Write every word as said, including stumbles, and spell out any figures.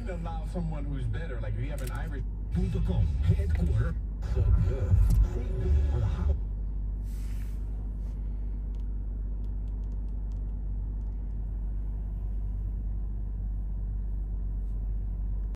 wouldn't allow someone who's better, like if you have an Irish. .com, headquarter. So good. Save big on the house.